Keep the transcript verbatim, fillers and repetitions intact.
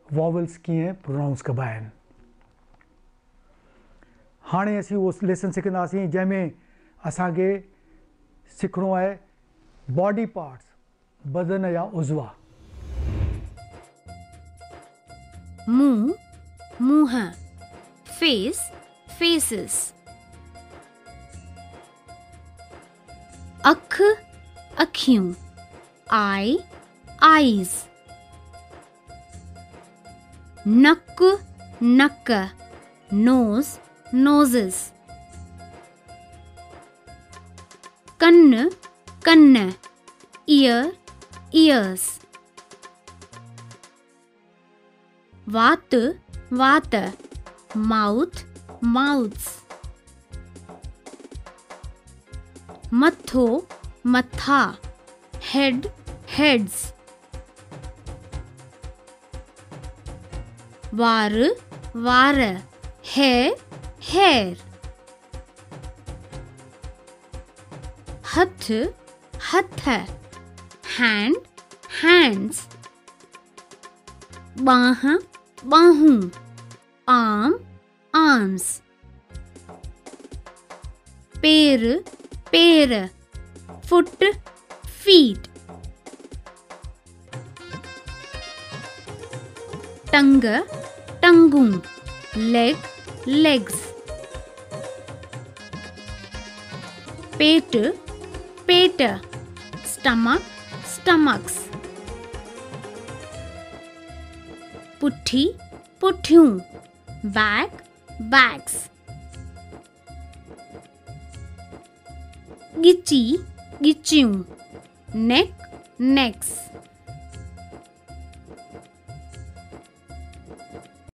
Vowels कीअं pronounce कबा आहिनि। हाणे असीं उहो लेसन सिखंदासीं जंहिंमें असांखे सिखणो आहे बॉडी पार्ट्स, बदन जा उज़वा। मुंहुं, मुंहुं, फेस, faces, अख, अखियूं, eye, eyes, नक, नक, nose, noses, कन्न, कन्न, ear, ears, वात, वात, mouth, mouths, मथो, मथा, head, heads, वार, वार, hair, hair, हथ, हथ, hand, hands, बाह, बाहूं, arm, arms, पैर, पैर, foot, feet, टंग, टंगूं, leg, legs, पेट, पेट, stomach, stomachs, पुट्ठी, पुट्ठियूं, back, backs, गिची, गिचियूं, neck, necks,